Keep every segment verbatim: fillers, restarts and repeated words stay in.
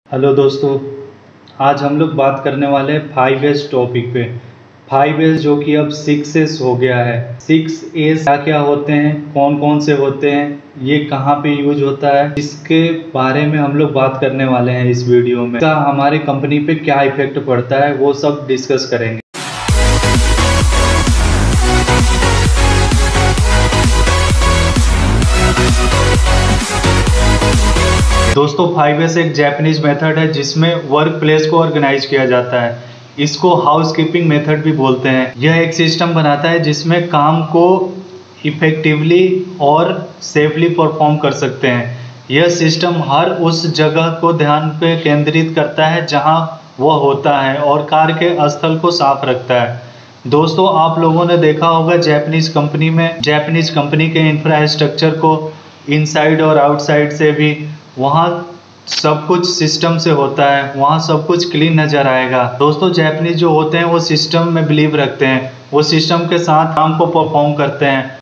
Hello दोस्तों, आज हम लोग बात करने वाले हैं फाइव एस टॉपिक पे। फाइव एस जो कि अब सिक्स एस हो गया है। सिक्स एस क्या क्या होते हैं, कौन कौन से होते हैं, ये कहाँ पे यूज होता है, इसके बारे में हम लोग बात करने वाले हैं इस वीडियो में। इसका हमारे कंपनी पे क्या इफेक्ट पड़ता है वो सब डिस्कस करेंगे। दोस्तों, फाइव एस एक जापानीज मेथड है जिसमें वर्क प्लेस को ऑर्गेनाइज किया जाता है। इसको हाउसकीपिंग मेथड भी बोलते हैं। यह एक सिस्टम बनाता है जिसमें काम को इफेक्टिवली और सेफली परफॉर्म कर सकते हैं। यह सिस्टम हर उस जगह को ध्यान पे केंद्रित करता है जहां वह होता है और कार्य के स्थल को साफ रखता है। दोस्तों, आप लोगों ने देखा होगा जापानीज कंपनी में जापानीज कंपनी के इंफ्रास्ट्रक्चर को इनसाइड और आउटसाइड से भी वहाँ सब कुछ सिस्टम से होता है, वहाँ सब कुछ क्लीन नज़र आएगा। दोस्तों, जापानीज जो होते हैं वो सिस्टम में बिलीव रखते हैं, वो सिस्टम के साथ काम को परफॉर्म करते हैं।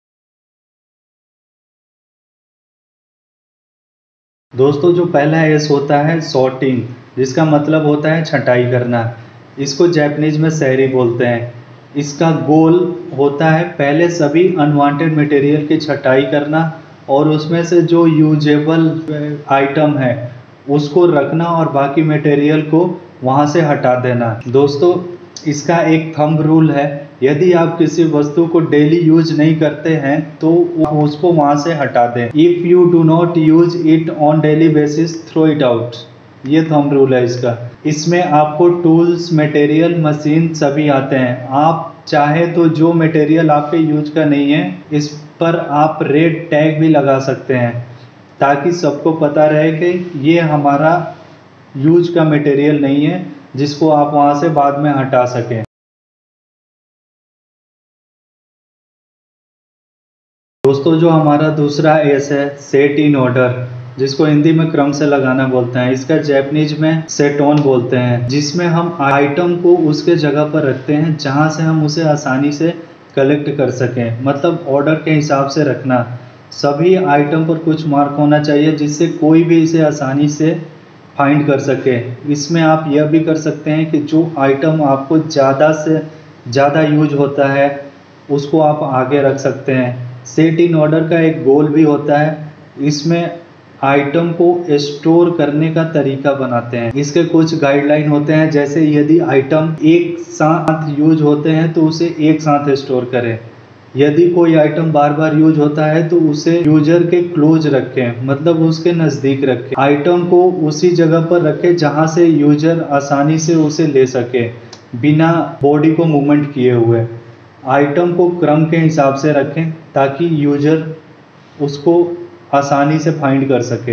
दोस्तों, जो पहला एस होता है सॉर्टिंग, जिसका मतलब होता है छंटाई करना। इसको जापानीज में सहरी बोलते हैं। इसका गोल होता है पहले सभी अनवांटेड मटेरियल की छंटाई करना और उसमें से जो यूजेबल आइटम है उसको रखना और बाकी मटेरियल को वहाँ से हटा देना। दोस्तों, इसका एक थंब रूल है, यदि आप किसी वस्तु को डेली यूज नहीं करते हैं तो उसको वहाँ से हटा दें। If you do not use it on daily basis, throw it out. ये थंब रूल है इसका। इसमें आपको टूल्स, मटेरियल, मशीन सभी आते हैं। आप चाहे तो जो मटेरियल आपके यूज का नहीं है इस पर आप रेड टैग भी लगा सकते हैं ताकि सबको पता रहे कि ये हमारा यूज का मटेरियल नहीं है, जिसको आप वहां से बाद में हटा सकें। दोस्तों, जो हमारा दूसरा एस है सेट इन ऑर्डर, जिसको हिंदी में क्रम से लगाना बोलते हैं। इसका जापानीज में सेट ऑन बोलते हैं, जिसमें हम आइटम को उसके जगह पर रखते हैं जहां से हम उसे आसानी से कलेक्ट कर सकें। मतलब ऑर्डर के हिसाब से रखना। सभी आइटम पर कुछ मार्क होना चाहिए जिससे कोई भी इसे आसानी से फाइंड कर सके। इसमें आप यह भी कर सकते हैं कि जो आइटम आपको ज़्यादा से ज़्यादा यूज होता है उसको आप आगे रख सकते हैं। सेट इन ऑर्डर का एक गोल भी होता है, इसमें आइटम को स्टोर करने का तरीका बनाते हैं। इसके कुछ गाइडलाइन होते हैं, जैसे यदि आइटम एक साथ यूज होते हैं तो उसे एक साथ स्टोर करें। यदि कोई आइटम बार बार यूज होता है तो उसे यूजर के क्लोज रखें, मतलब उसके नज़दीक रखें। आइटम को उसी जगह पर रखें जहां से यूजर आसानी से उसे ले सके बिना बॉडी को मूवमेंट किए हुए। आइटम को क्रम के हिसाब से रखें ताकि यूजर उसको आसानी से फाइंड कर सके।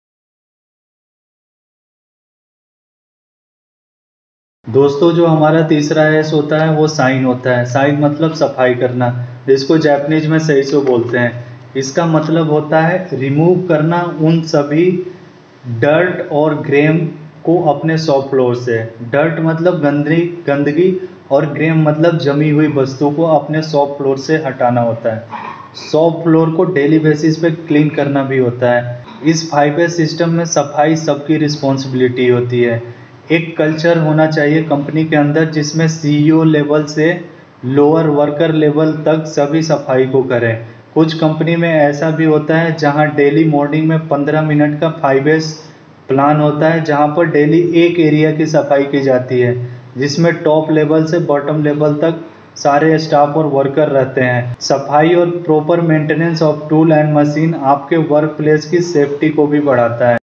दोस्तों, जो हमारा तीसरा एस होता है वो साइन होता है। साइन मतलब सफाई करना, जिसको जापानीज में सैशो बोलते हैं। इसका मतलब होता है रिमूव करना उन सभी डर्ट और ग्रेम को अपने शॉप फ्लोर से। डर्ट मतलब गंदगी गंदगी और ग्रेम मतलब जमी हुई वस्तु को अपने शॉप फ्लोर से हटाना होता है। शॉप फ्लोर को डेली बेसिस पे क्लीन करना भी होता है। इस फाइव एस सिस्टम में सफाई सबकी रिस्पॉन्सिबिलिटी होती है। एक कल्चर होना चाहिए कंपनी के अंदर जिसमें सीईओ लेवल से लोअर वर्कर लेवल तक सभी सफाई को करें। कुछ कंपनी में ऐसा भी होता है जहां डेली मॉर्निंग में पंद्रह मिनट का फाइव एस प्लान होता है, जहां पर डेली एक एरिया की सफाई की जाती है, जिसमें टॉप लेवल से बॉटम लेवल तक सारे स्टाफ और वर्कर रहते हैं। सफाई और proper maintenance of tool and machine आपके वर्क प्लेस की सेफ्टी को भी बढ़ाता है।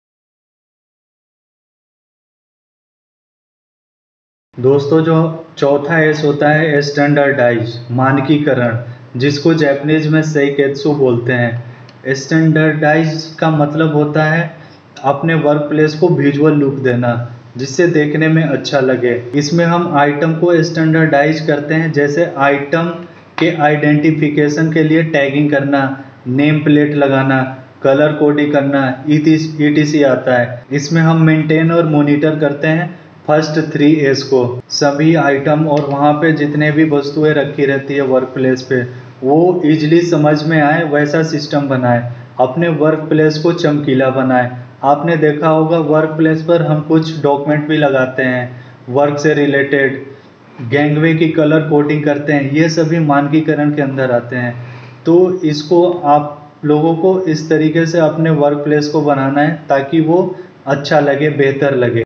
दोस्तों, जो चौथा एस होता है स्टैंडर्डाइज, मानकीकरण, जिसको जापानीज में सेइकेत्सु बोलते हैं। स्टैंडर्डाइज का मतलब होता है अपने वर्क प्लेस को विजुअल लुक देना, जिससे देखने में अच्छा लगे। इसमें हम आइटम को स्टैंडर्डाइज करते हैं, जैसे आइटम के आइडेंटिफिकेशन के लिए टैगिंग करना, नेम प्लेट लगाना, कलर कोडिंग करना, ईटीसी आता है। इसमें हम मेंटेन और मॉनिटर करते हैं फर्स्ट थ्री एस को। सभी आइटम और वहाँ पे जितने भी वस्तुएं रखी रहती है वर्क प्लेस पे, वो इजली समझ में आए वैसा सिस्टम बनाए। अपने वर्क प्लेस को चमकीला बनाए, आपने देखा होगा वर्क प्लेस पर हम कुछ डॉक्यूमेंट भी लगाते हैं वर्क से रिलेटेड, गैंगवे की कलर कोडिंग करते हैं, ये सभी मानकीकरण के अंदर आते हैं। तो इसको आप लोगों को इस तरीके से अपने वर्क प्लेस को बनाना है ताकि वो अच्छा लगे, बेहतर लगे।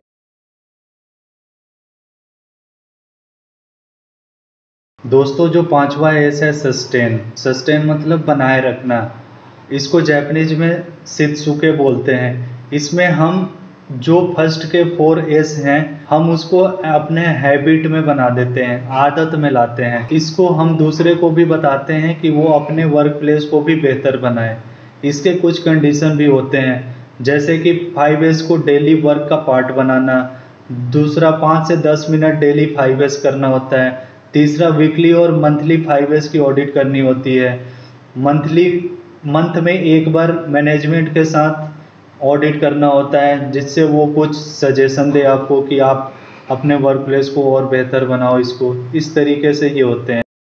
दोस्तों जो पांचवा एस है सस्टेन। सस्टेन मतलब बनाए रखना। इसको जापानीज में शित्सुके बोलते हैं। इसमें हम जो फर्स्ट के फोर एस हैं हम उसको अपने हैबिट में बना देते हैं, आदत में लाते हैं। इसको हम दूसरे को भी बताते हैं कि वो अपने वर्क प्लेस को भी बेहतर बनाए। इसके कुछ कंडीशन भी होते हैं, जैसे कि फाइव एस को डेली वर्क का पार्ट बनाना, दूसरा पाँच से दस मिनट डेली फाइव एस करना होता है, तीसरा वीकली और मंथली फाइव एस की ऑडिट करनी होती है, मंथली मंथ में एक बार मैनेजमेंट के साथ ऑडिट करना होता है जिससे वो कुछ सजेशन दे आपको कि आप अपने वर्क प्लेस को और बेहतर बनाओ। इसको इस तरीके से ये होते हैं।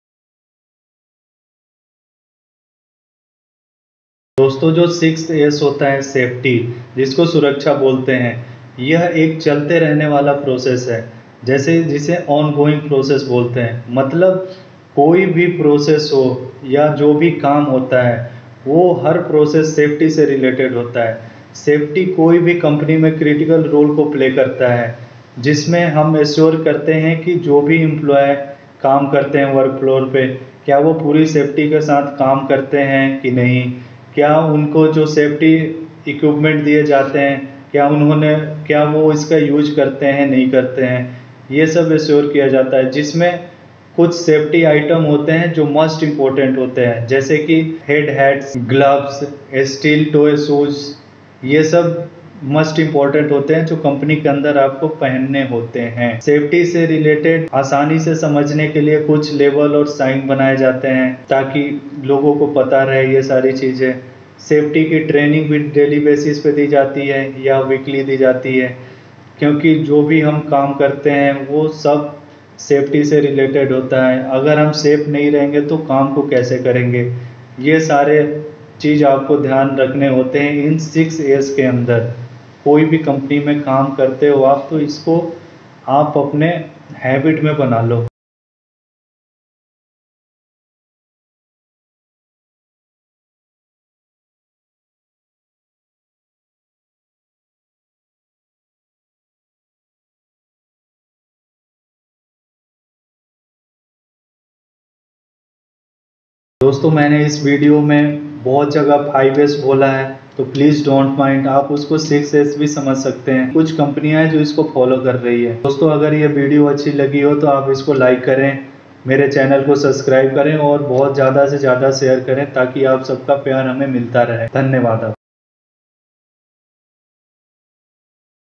दोस्तों जो सिक्स्थ एस होता है सेफ्टी, जिसको सुरक्षा बोलते हैं, यह एक चलते रहने वाला प्रोसेस है, जैसे जिसे ऑन गोइंग प्रोसेस बोलते हैं। मतलब कोई भी प्रोसेस हो या जो भी काम होता है वो हर प्रोसेस सेफ्टी से रिलेटेड होता है। सेफ्टी कोई भी कंपनी में क्रिटिकल रोल को प्ले करता है, जिसमें हम एश्योर करते हैं कि जो भी एम्प्लॉय काम करते हैं वर्क फ्लोर पे, क्या वो पूरी सेफ्टी के साथ काम करते हैं कि नहीं, क्या उनको जो सेफ्टी इक्विपमेंट दिए जाते हैं क्या उन्होंने क्या वो इसका यूज करते हैं नहीं करते हैं, ये सब एश्योर किया जाता है। जिसमें कुछ सेफ्टी आइटम होते हैं जो मस्ट इम्पोर्टेंट होते हैं, जैसे कि head hats, gloves, steel toe shoes, ये सब मस्ट इम्पोर्टेंट होते हैं जो कंपनी के अंदर आपको पहनने होते हैं। सेफ्टी से रिलेटेड आसानी से समझने के लिए कुछ लेवल और साइन बनाए जाते हैं ताकि लोगों को पता रहे ये सारी चीज़ें। सेफ्टी की ट्रेनिंग भी डेली बेसिस पे दी जाती है या वीकली दी जाती है, क्योंकि जो भी हम काम करते हैं वो सब सेफ्टी से रिलेटेड होता है। अगर हम सेफ नहीं रहेंगे तो काम को कैसे करेंगे, ये सारे चीज़ आपको ध्यान रखने होते हैं इन सिक्स एस के अंदर। कोई भी कंपनी में काम करते हो आप तो इसको आप अपने हैबिट में बना लो। दोस्तों मैंने इस वीडियो में बहुत जगह फाइव एस बोला है तो प्लीज़ डोंट माइंड, आप उसको सिक्स एस भी समझ सकते हैं। कुछ कंपनियां हैं जो इसको फॉलो कर रही है। दोस्तों अगर ये वीडियो अच्छी लगी हो तो आप इसको लाइक करें, मेरे चैनल को सब्सक्राइब करें और बहुत ज़्यादा से ज़्यादा शेयर करें ताकि आप सबका प्यार हमें मिलता रहे। धन्यवाद।